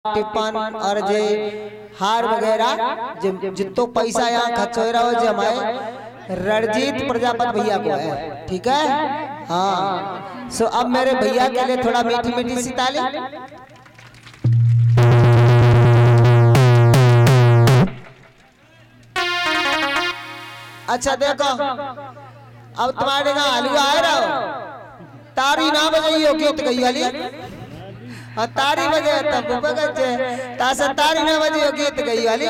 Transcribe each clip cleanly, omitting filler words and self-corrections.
टिप्पण और जे हार वगैरह जितो पैसा यहाँ खर्च हो रहा हो जो हमारे रणजीत प्रजापति भैया को है, ठीक है। हाँ सो अब मेरे भैया के लिए थोड़ा मीठी मीठी सी ताली। अच्छा देखो अब तुम्हारे यहाँ हलवा आ रहा हो, तारी ना बजाइयो गीत गई वाली और तारी बजे तब बगचे तासा तारी ना बजाइयो गीत गई वाली।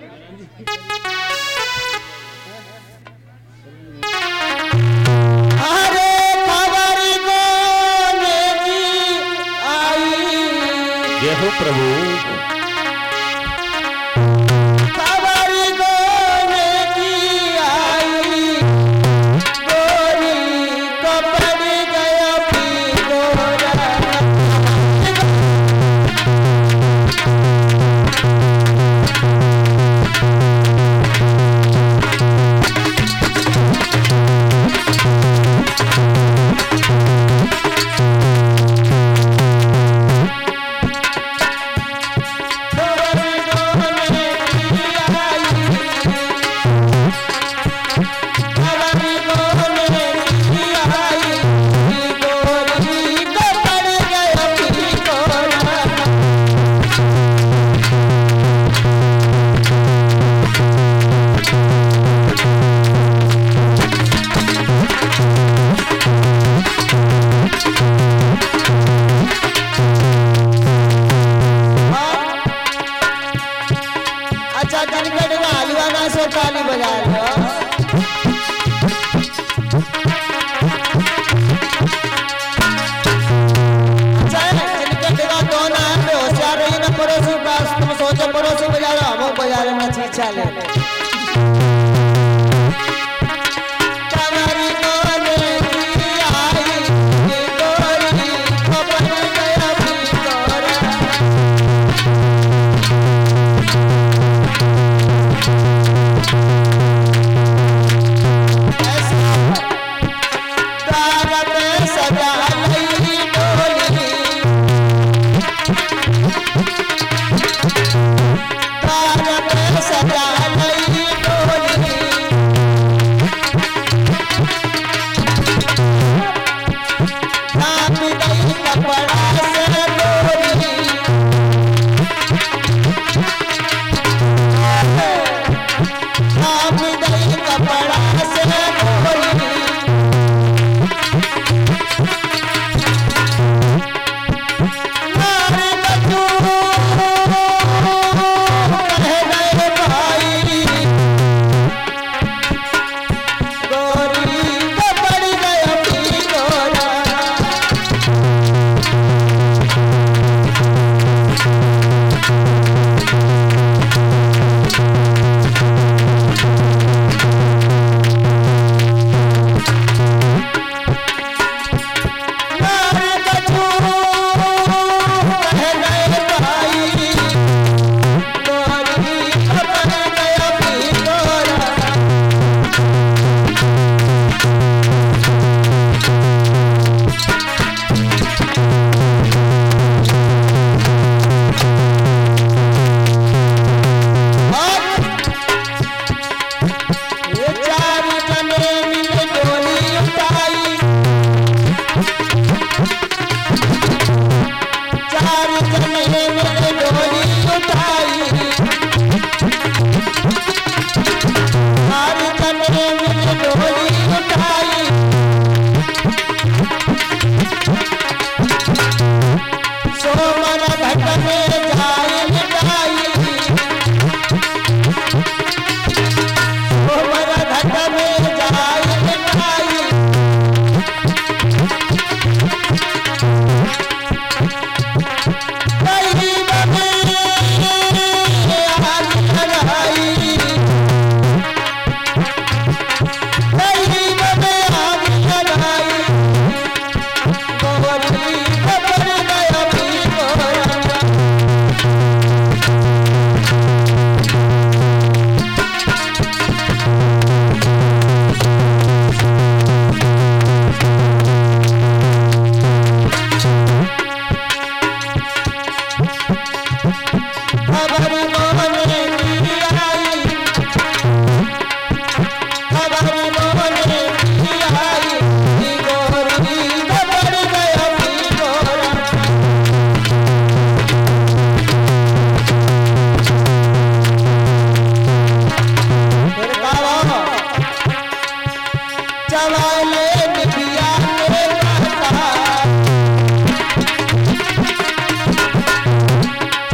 अरे खबरी को नेकी आई, जय हो प्रभु।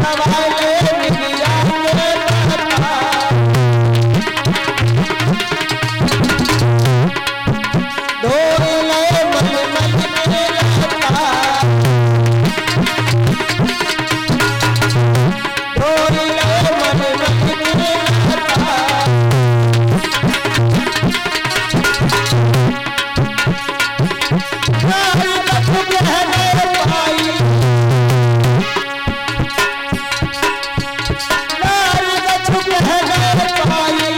दबाले निमिया के पता ढोले मन मन में लता ढोले मन मन में लता नारी कछु कहने पाई नारी कछु कहने पाई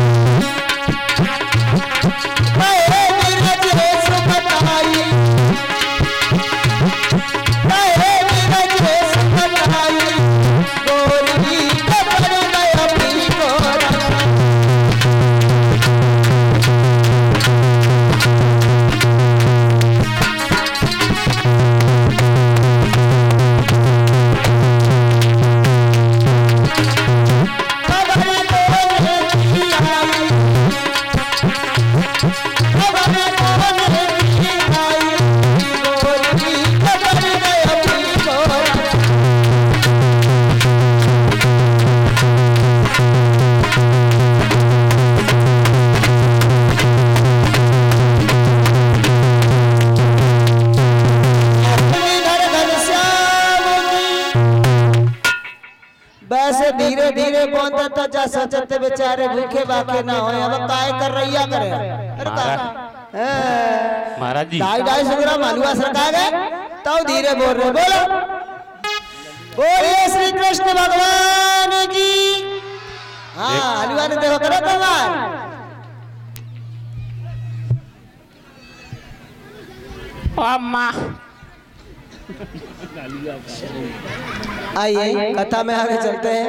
मैं निरजे सुखताई मैं निरजे सुखताई गोरी कबर में अपनी गोरा वैसे धीरे धीरे कौन तो जा सोचते बेचारे भूखे बाके ना हो अब काय कर रैया करे अरे महाराज जी 250 ग्राम हलवा सरका गए तो धीरे बोल रहे बोलो बोलिए श्री कृष्ण भगवान की हाँ हलवा ने देखो करो कमाल अम्मा आइए कथा में आगे चलते हैं।